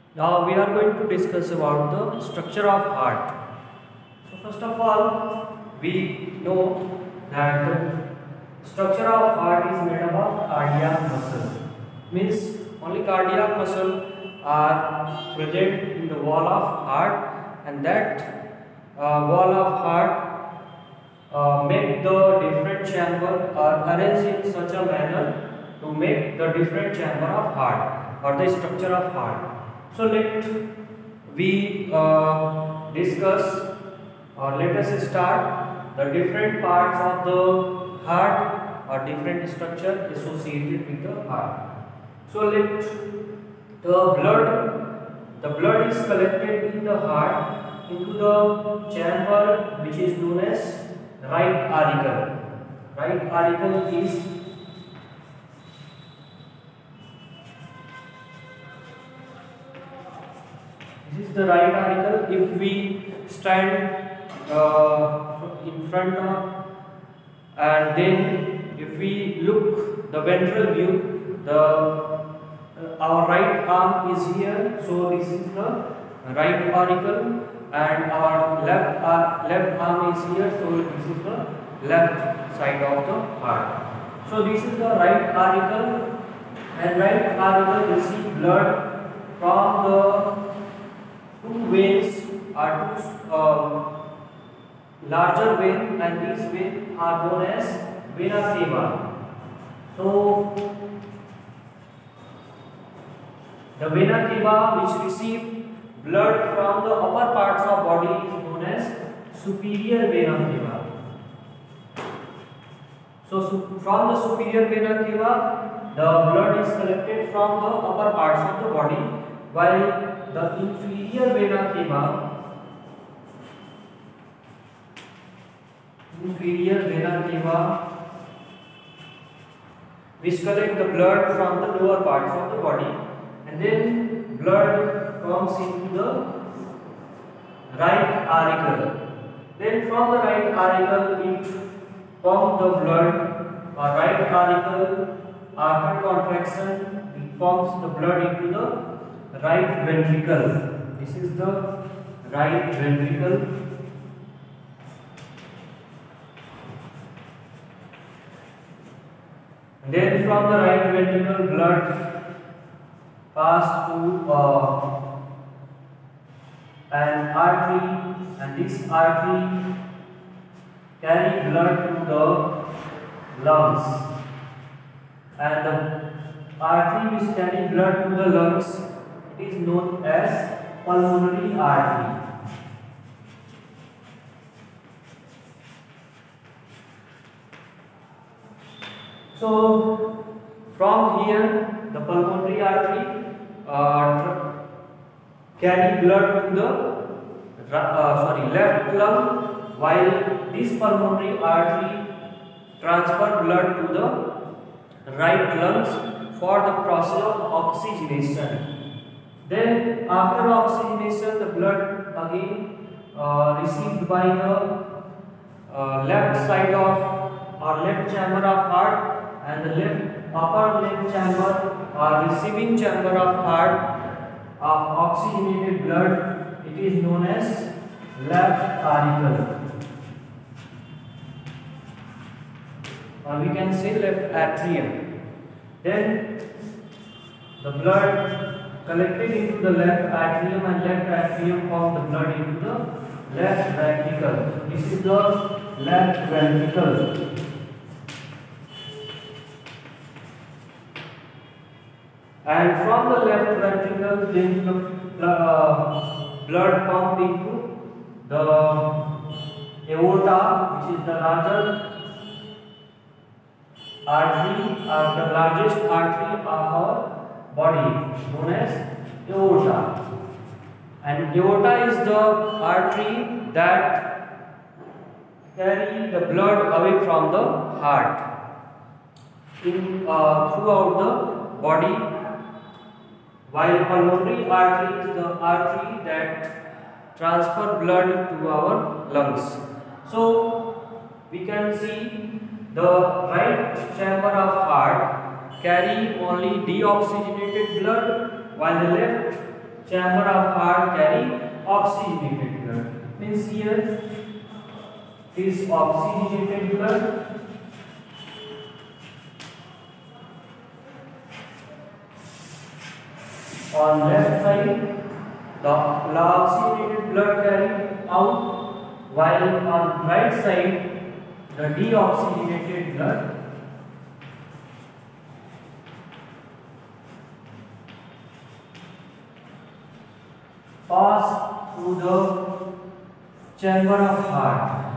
Now we are going to discuss about the structure of heart. So first of all, we know that the structure of heart is made up of cardiac muscle. Means only cardiac muscle are present in the wall of heart, and that wall of heart make the different chamber are arranged in such a manner to make the different chamber of heart or the structure of heart. So let we discuss or let us start the different parts of the heart or different structure associated with the heart. So let the blood is collected in the heart into the chamber which is known as right auricle. Right auricle is this is the right auricle. If we stand in front of and then if we look the ventral view, the our right arm is here, so this is the right auricle, and our left arm is here, so this is the left side of the heart. So this is the right auricle, and right auricle receive blood from the two veins are two larger vein, and these veins are known as vena cava. So the vena cava which receive blood from the upper parts of body is known as superior vena cava. So from the superior vena cava, the blood is collected from the upper parts of the body, while the inferior vena cava which collect the blood from the lower parts of the body, and then blood comes into the right auricle. Then from the right auricle it pumps the blood, or right auricle after contraction it pumps the blood into the right ventricle. This is the right ventricle. And then from the right ventricle blood pass to an artery, and this artery carry blood to the lungs, and the artery which carry blood to the lungs is known as pulmonary artery. So from here the pulmonary artery carry blood to the left lung, while this pulmonary artery transfer blood to the right lungs for the process of oxygenation. Then after oxygenation the blood again received by the left side of or left chamber of heart, and the upper left chamber or receiving chamber of heart of oxygenated blood, it is known as left auricle, or we can say left atrium. Then the blood collected into the left atrium, and left atrium pump the blood into the left ventricle. So this is the left ventricle. And from the left ventricle then the blood pumped into the aorta, which is the larger artery or the largest artery of our body, known as aorta. And aorta is the artery that carry the blood away from the heart throughout the body, while pulmonary artery is the artery that transfer blood to our lungs. So we can see the right chamber of heart carry only deoxygenated blood, while the left chamber of heart carry oxygenated blood. Means here is oxygenated blood. On left side, the oxygenated blood carry out, while on right side, the deoxygenated blood pass through the chamber of heart.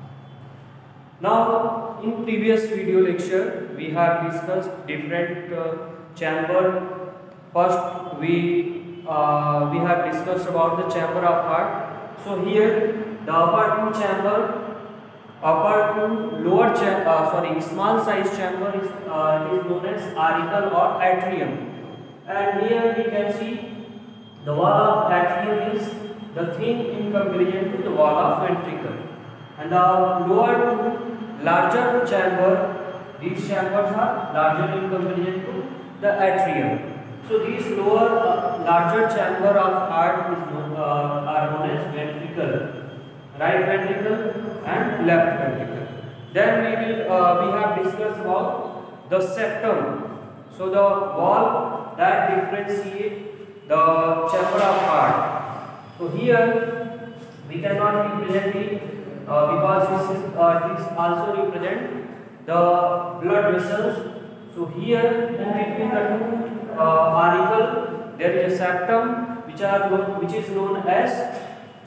Now, in previous video lecture, we have discussed different chamber. First, we have discussed about the chamber of heart. So here, the upper two chamber, upper two lower chamber, small size chamber is known as auricle or atrium. And here we can see the wall of atrium is the thin in comparison to the wall of ventricle. And the lower two larger chamber, these chambers are larger in comparison to the atrium. So these lower larger chamber of heart is are known as ventricle, right ventricle and left ventricle. Then we have discussed about the septum. So the wall that differentiate the chamber of heart. So here we cannot represent it because this also represent the blood vessels. So here in between the two auricle, there is a septum which is known as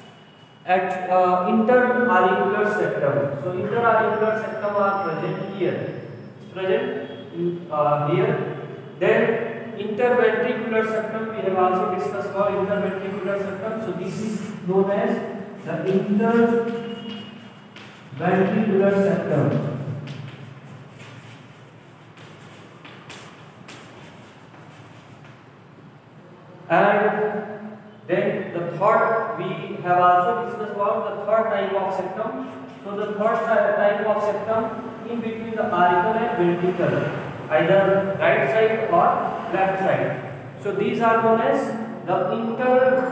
interauricular septum. So interauricular septum are present here. Here. Then interventricular septum, we have also discussed about interventricular septum. So this is known as the interventricular septum. And then the third, we have also discussed about the third type of septum. So the third type of septum in between the auricle and ventricle, either right side or left side. So these are known as the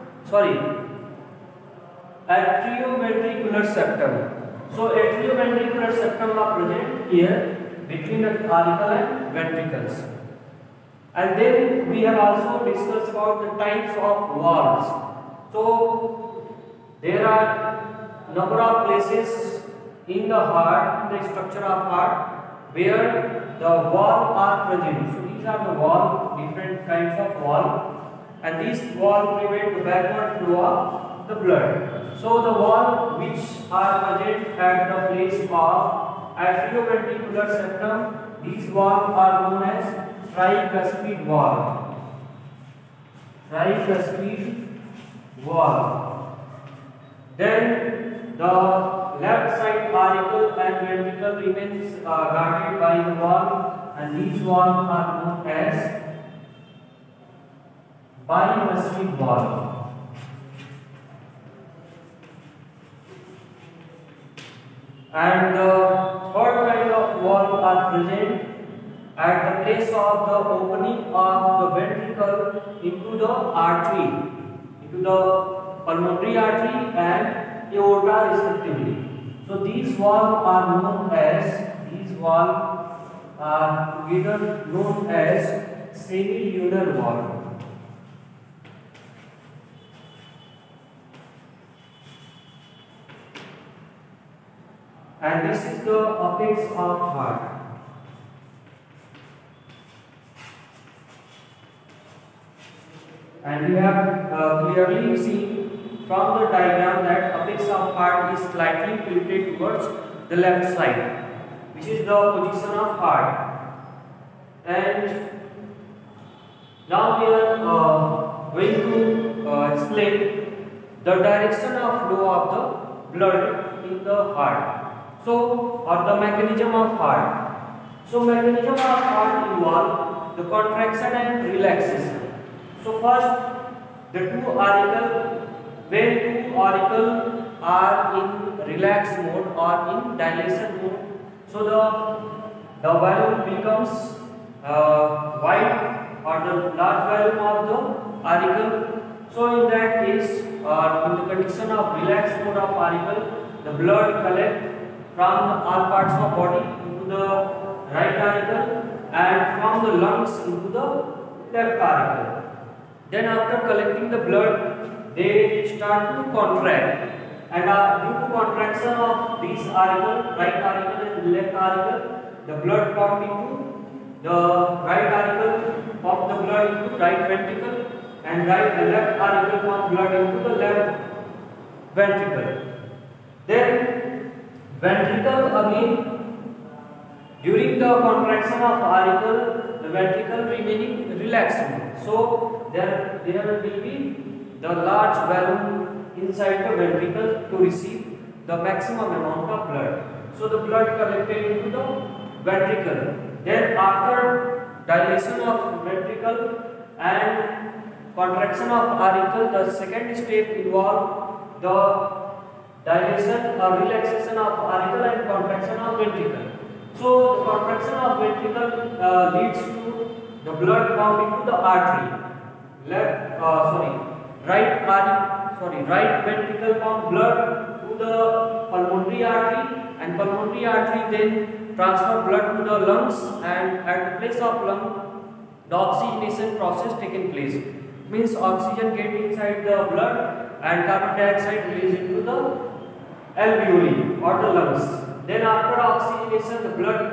atrioventricular septum. So atrioventricular septum are present here between the auricle and ventricles. And then we have also discussed about the types of valves. So there are number of places in the heart, in the structure of heart, where the valves are present. So these are the valves, different kinds of valves, and these valves prevent the backward flow of the blood. So the valves which are present at the place of atrioventricular septum, these valves are known as tricuspid valve. Tricuspid valve. Then the left side auricle and ventricle remains guarded by the valve, and these valves are known as bicuspid valve. And the third kind of valve are present at the place of the opening of the ventricle into the artery, into the pulmonary artery and aorta respectively. So these valves are known as semilunar valve. And this is the apex of heart. And we have clearly seen from the diagram that apex of heart is slightly tilted towards the left side, which is the position of heart. And now we are going to explain the direction of flow of the blood in the heart. So, or the mechanism of heart. So, mechanism of heart involve the contraction and relaxation. So first, the two auricle, when two auricle are in relaxed mode or in dilation mode, so the volume becomes wide, or the large volume of the auricle. So in that case, in the condition of relaxed mode of auricle, the blood collect from all parts of body into the right auricle and from the lungs into the left auricle. Then after collecting the blood, they start to contract, and due to contraction of these auricle, right auricle and left auricle, the blood pump into the right auricle, pump the blood into right ventricle, and left auricle pump blood into the left ventricle. Then ventricle again, during the contraction of auricle, the ventricle remaining relaxed. So there will be the large balloon inside the ventricle to receive the maximum amount of blood. So the blood collected into the ventricle. Then after dilation of ventricle and contraction of auricle, the second step involves the dilation or relaxation of auricle and contraction of ventricle. So the contraction of ventricle leads to the blood pump into the artery. Right ventricle pump blood to the pulmonary artery, and pulmonary artery then transfer blood to the lungs, and at the place of lung, the oxygenation process taken place. Means oxygen get inside the blood and carbon dioxide released into the alveoli or the lungs. Then after oxygenation, the blood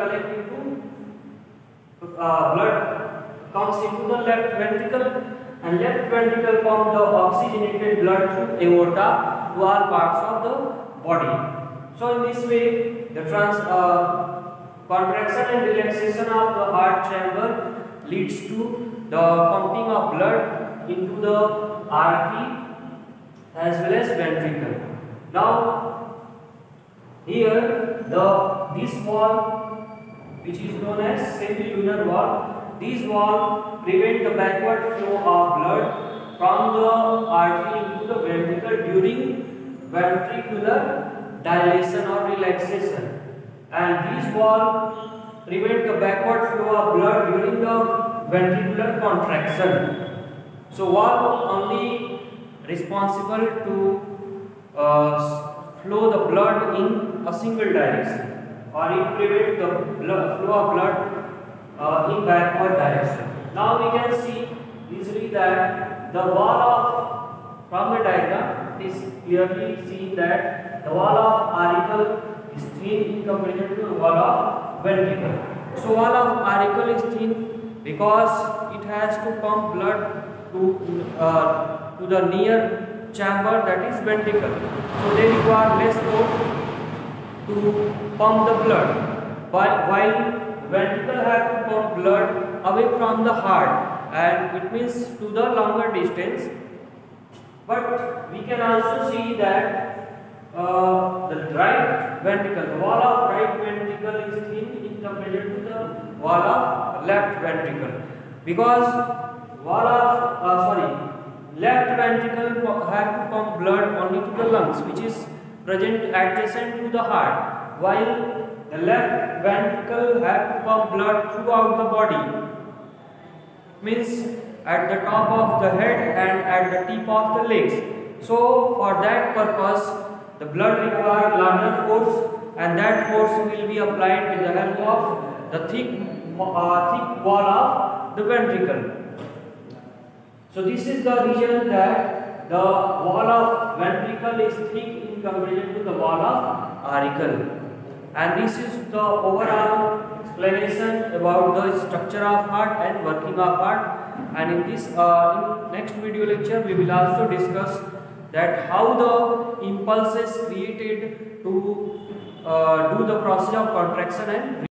comes into the left ventricle, and left ventricle pump the oxygenated blood through aorta to all parts of the body. So in this way, the contraction and relaxation of the heart chamber leads to the pumping of blood into the artery as well as ventricle. Now here this wall, which is known as semilunar wall, these walls prevent the backward flow of blood from the artery into the ventricle during ventricular dilation or relaxation, and these walls prevent the backward flow of blood during the ventricular contraction. So wall only responsible to flow the blood in a single direction, or it prevents the flow of blood in backward direction. Now we can see easily that the wall from the diagram is clearly seen that the wall of auricle is thin in comparison to the wall of ventricle. So wall of auricle is thin because it has to pump blood to the near chamber, that is ventricle. So they require less force to pump the blood, while ventricle have to pump blood away from the heart, and it means to the longer distance. But we can also see that the right ventricle, the wall of right ventricle is thin in comparison to the wall of left ventricle, because left ventricle have to pump blood only to the lungs, which is present adjacent to the heart, while the left ventricle have to pump blood throughout the body, means at the top of the head and at the tip of the legs. So for that purpose, the blood requires larger force, and that force will be applied with the help of the thick wall of the ventricle. So this is the reason that the wall of ventricle is thick in comparison to the wall of auricle. And this is the overall explanation about the structure of heart and working of heart. And in this in next video lecture, we will also discuss that how the impulses created to do the process of contraction and